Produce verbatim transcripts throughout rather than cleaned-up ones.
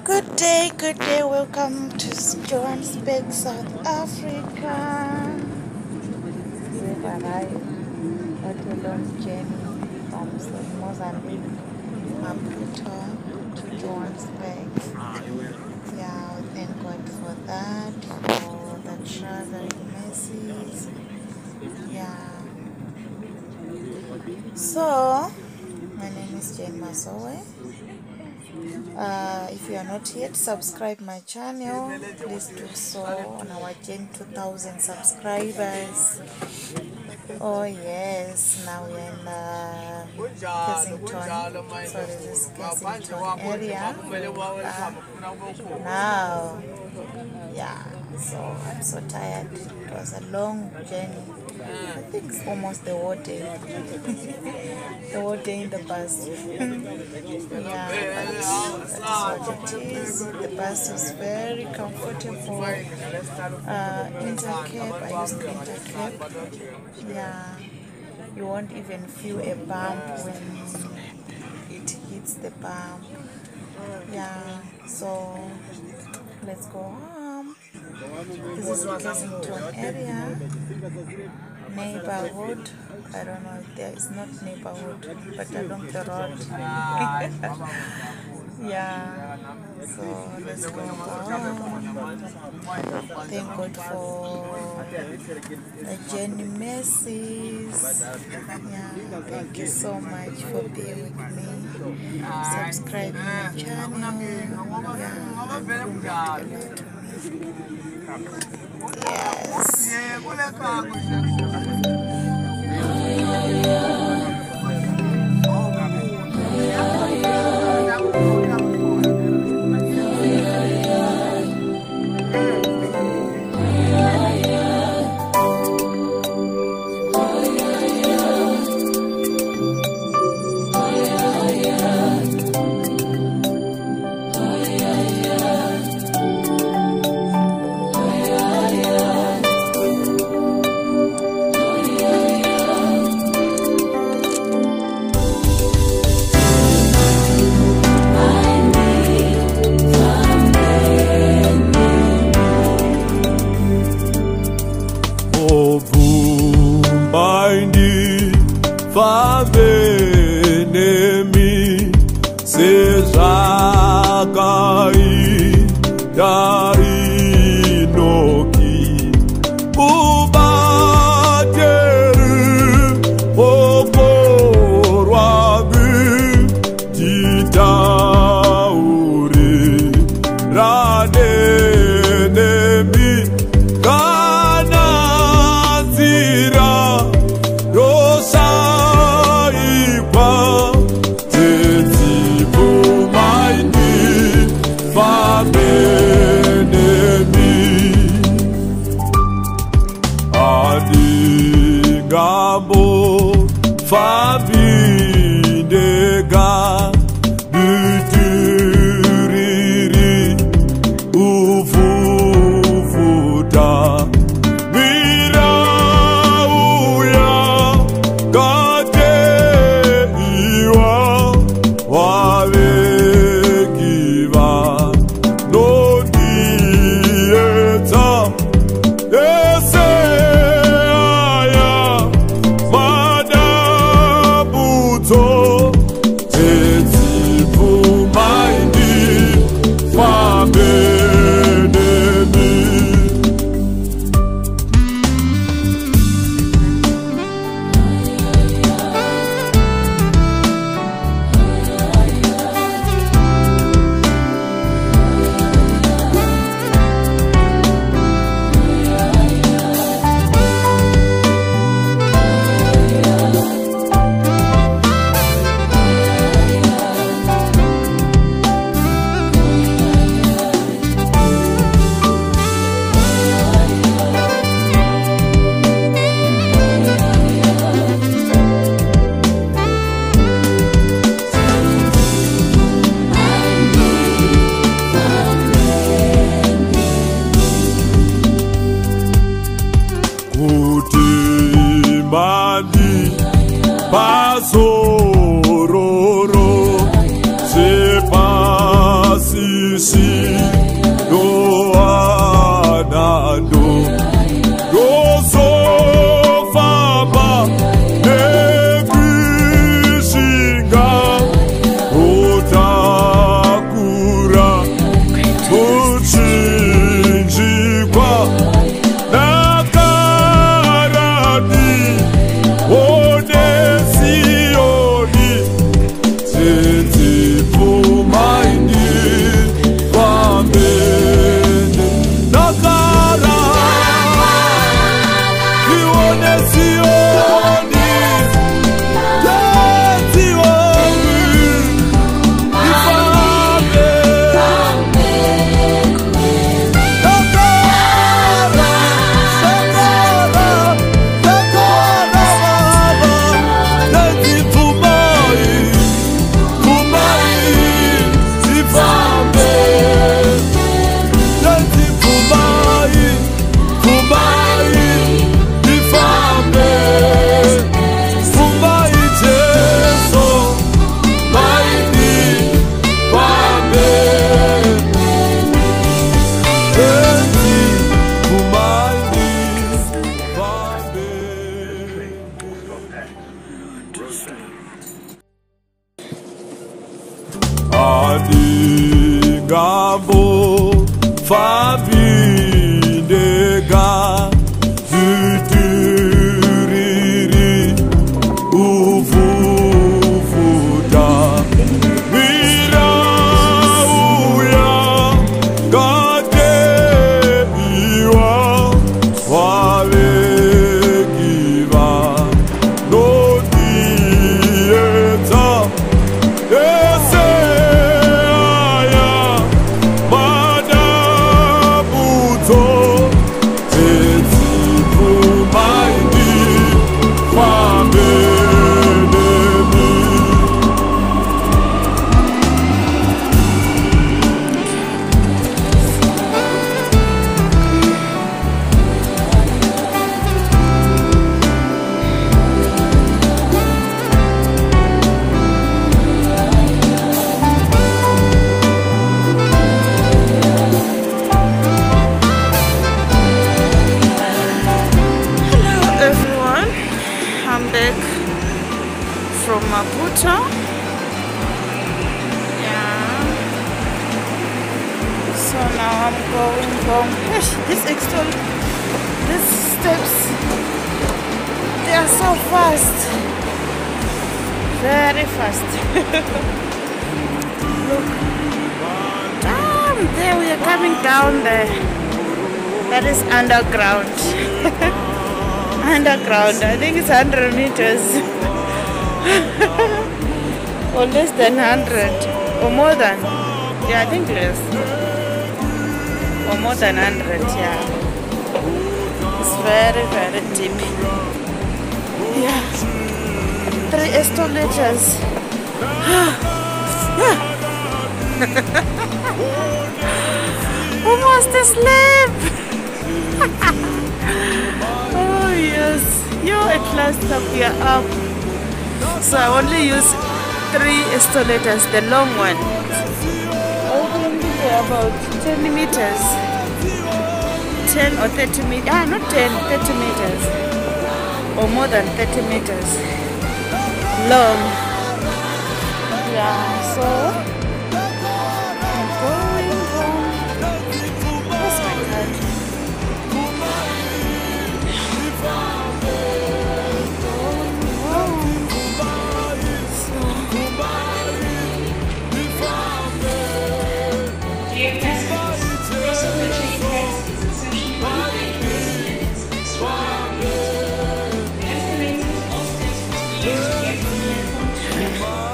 Good day, good day. Welcome to Johannesburg, South Africa. We've arrived. Not a long journey from Mozambique, Maputo to Johannesburg. Yeah, we thank God for that, for the traveling mercies. Yeah. So, my name is Jane Masowe. Uh, if you are not yet, subscribe my channel. Please do so on our Jane two thousand subscribers. Oh yes, now we're in uh, Kensington. So this is Kensington area. Uh, now, yeah. So I'm so tired. It was a long journey. I think it's almost the whole day. The whole day in the bus. Yeah, but that is what it is. The bus is very comfortable. Uh, Intercape, I use Intercape. Yeah, you won't even feel a bump when it hits the bump. Yeah, so let's go home. This is the Kensington area. Neighborhood. I don't know if there is not neighborhood, but along the road. Yeah. So let's go home. Thank God for the journey mercies. Yeah. Thank you so much for being with me. Subscribe to my channel. Yeah. And mean a lot to me. Yes. I'm going home. Gosh, this extol, these steps, they are so fast, very fast. Look, damn, there we are coming down there. That is underground. Underground, I think it's one hundred meters. Or less than one hundred, or more than, yeah, I think less, or more than one hundred, yeah. It's very, very deep. Yeah, three escalators. Almost asleep. Oh yes, you're at last up, we are up. So I only use three escalators, the long one. Only about ten meters. ten or thirty meters. Ah, not ten, thirty meters. Or more than thirty meters long. Yeah, so I'm going home. Where's my card?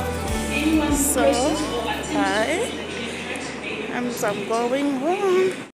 So, bye. I'm, I'm going home.